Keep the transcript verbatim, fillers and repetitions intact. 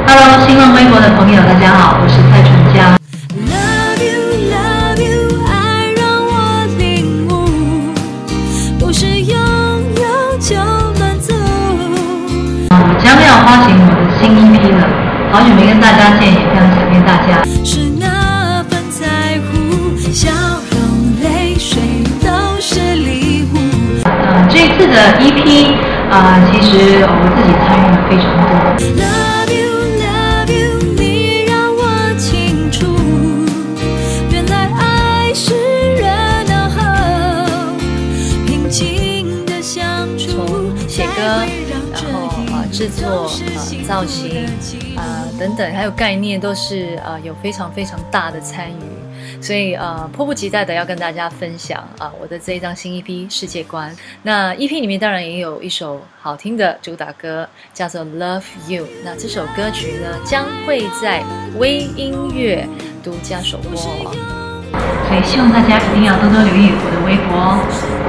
Hello， 新浪微博的朋友，大家好，我是蔡淳佳。 Love you, love you， 爱让我领悟，不是拥有就满足。 我将要发行我的新 E P 了，好久没跟大家见，也非常想念大家。 是那份在乎，笑容、泪水都是礼物。 呃，这次的 E P 啊、呃，其实我自己参与了非常多。 Love you, love you， 你让我清楚，原来爱是热闹后平静的相处。 写歌，然后啊制作、啊造型啊等等，还有概念都是啊有非常非常大的参与，所以呃迫不及待的要跟大家分享啊我的这一张新 E P 世界观。那 E P 里面当然也有一首好听的主打歌，叫做 Love You。那这首歌曲呢将会在微音乐独家首播哦， 所以希望大家一定要多多留意我的微博哦。